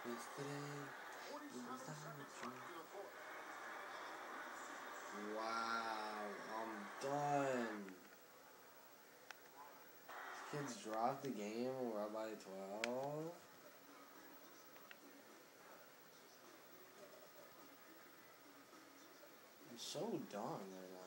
Yesterday, wow, I'm done. Kids dropped the game and we're up by 12. I'm so done right now.